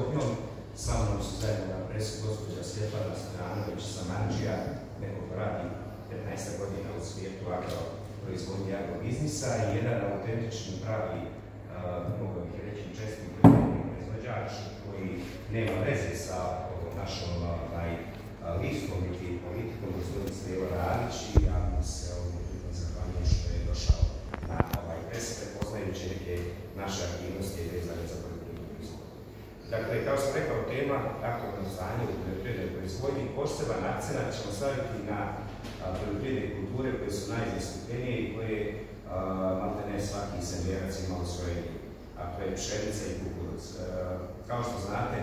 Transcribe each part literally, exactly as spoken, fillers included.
proizvodnjom. Sa mnom su zajedno na presu gospođa Svjetlana Stojanović-Samardžija, neko ko radi petnaest godina u svijetu agroproizvodnje agrobiznisa i jedan autentični pravi, mogu bih reći, čestim proizvođač koji nema veze sa našom listom niti politikom, gospodin Stevo Radić, i ja mu se ovdje zahvaljujem što je došao na ovaj pres, prepoznajući neke naše aktivnosti vezane za poljoprivrednu proizvodnju. Dakle, kao sam rekao, tema aktualno stanje u poljoprivrednoj proizvodnji, poseban akcenat ćemo staviti na poljoprivredne kulture koje su najzastupljenije i koje malte ne svaki seljerac ima u svojoj njivi, a to je pšenica i kukuruz. Kao što znate,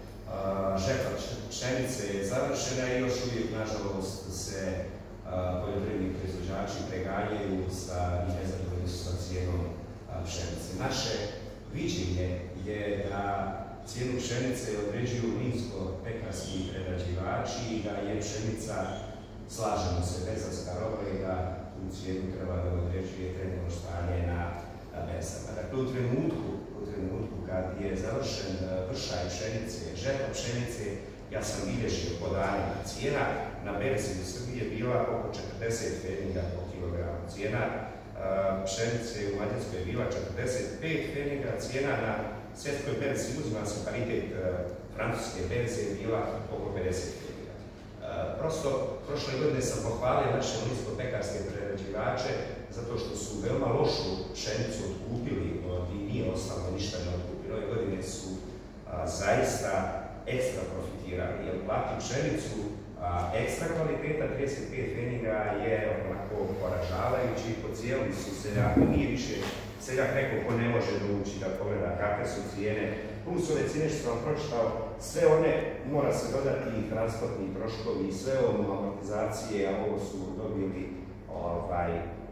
žetva pšenice je završena i još uvijek, nažalost, se poljoprivredni proizvođači preganjaju sa i nezadovoljni su sa cijenom pšenice. Naše viđenje je da cijenu pšenice određuju mlinsko-pekarski prerađivači i da je pšenica, slažemo se, berzanska roba i da tu cijenu treba da određuje trenutno stanje na berzama. Dakle, u trenutku, u trenutku kad je završen vršaj pšenice, žetva pšenice, ja sam bilježio podanjena cijena na berzi u Srbiji je bila oko četrdeset pfeniga po kilogramu. Cijena pšenice u Mađarskoj je bila četrdeset pet pfeniga, cijena na svjetskoj berzi, uzima se paritet francuske berze, je bila oko pedeset pfeniga. Prosto, prošle godine sam pohvalio naše mlinsko-pekarske prerađivače zato što su veoma lošu pšenicu otkupili i nije ostalo ništa ne otkupili. Ove godine su zaista ekstra profitirali, jer plati pšenicu ekstra kvaliteta, trideset pet pfeniga, je onako poražavajući i pocijeli su seljaku. Nije više seljak neko ko ne može doći da pogleda kakve su cijene. Plus ove cijene što sam vam pročitao, sve one mora se dodati i transportni troškovi i sve ono amortizacije, a ovo su dobili ovaj,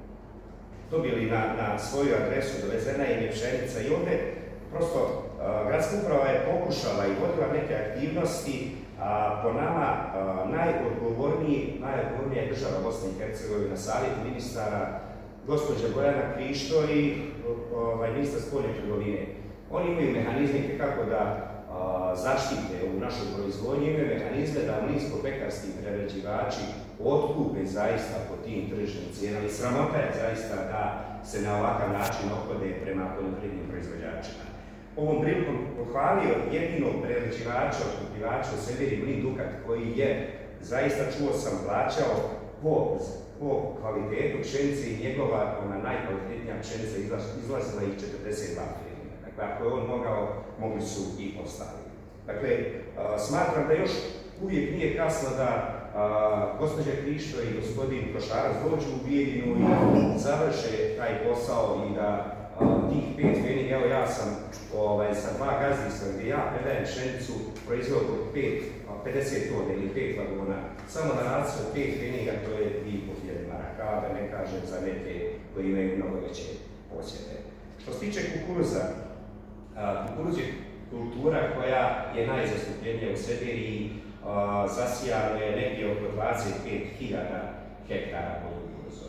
dobili na, na svoju adresu, dovezena im je pšenica i ovdje prosto uh, gradska uprava je pokušala i vodila neke aktivnosti, a po nama uh, najodgovorniji, najodgovornija je država Bosne i Hercegovina, savjet ministara, gospođa Bojana Krišto i ovaj, ministar spoljne trgovine. Oni imaju mehanizme kako da a, zaštite u našoj proizvodnji, imaju mehanizme da mlinsko-pekarski prerađivači otkupe zaista po tim tržišnim cijenama. I sramota je zaista da se na ovakav način ophode prema poljoprivrednim proizvođačima. Ovom prilikom pohvalio jedinog prerađivača, otkupljivača u Severi Mlin Dukat, koji je, zaista čuo sam, plaćao po po kvalitetu pšenice i njegova ona najkvalitetnija pšenica izlazila i četrdeset dva pfeniga. Dakle, ako je on mogao, mogli su i ostali. Dakle, smatram da još uvijek nije kasno da gospođa Krišto i gospodin Košarac dođu u Bijeljinu i završe taj posao i da tih pet pfeniga, evo ja sam ovaj, sa dva gazdinstva gdje ja predajem pšenicu proizveo oko pedeset tona ili pet vagona. Samo na radcu od pet pfeniga to je dvije i po hiljade maraka, da ne kažem za neke koji imaju mnogo veće posjede. Što se tiče kukuruza, kukuruz je kultura koja je najzastupljenija u Severi, zasijano je negdje oko dvadeset pet hiljada hektara pod kukuruzom.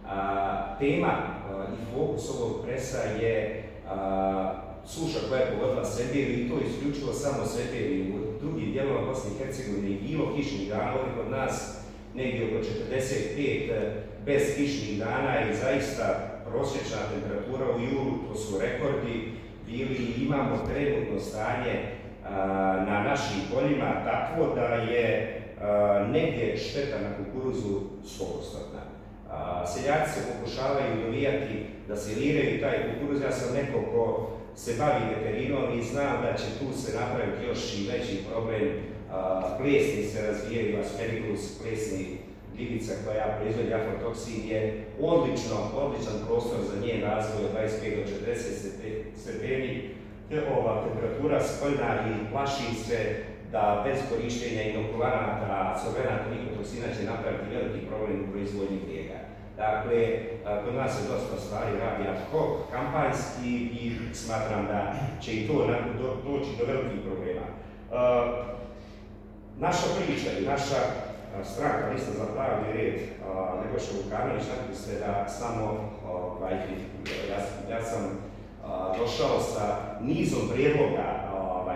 Tema i fokus ovog presa je suša koja je pogodila Severiju i to isključivo samo Severiju. U drugim dijelovima Bosne i Hercegovine je bilo kišnih dana, ovdje kod nas negdje oko četrdeset pet bez kišnih dana i zaista prosječna temperatura u julu, to su rekordi bili i imamo trenutno stanje na našim poljima takvo da je negdje šteta na kukuruzu sto posto. Seljaci se pokušavaju dovijati da siliraju taj kukuruz. Ja sam neko ko se bavi veterinom i znam da će tu se napraviti još i veći problem. Plesni se razvijaju, Aspergillus plesni gljivica koja proizvodi aflatoksin je odlično, odličan prostor za njen razvoj od dvadeset pet do četrdeset stepeni. Ova temperatura spoljna i plaši se da bez korištenja inokulanata, solvenata, nikotoksina će napraviti veliki problem u proizvodnji mlijeka. Dakle, kod nas se dosta stvari radi ad hoc, kampanjski i smatram da će i to doći do velikih problema. Naša priča i naša stranka, Lista za pravni red, Nebojša Vukanović, rekli ste da samo kritikuju. Ja sam došao sa nizom prijedloga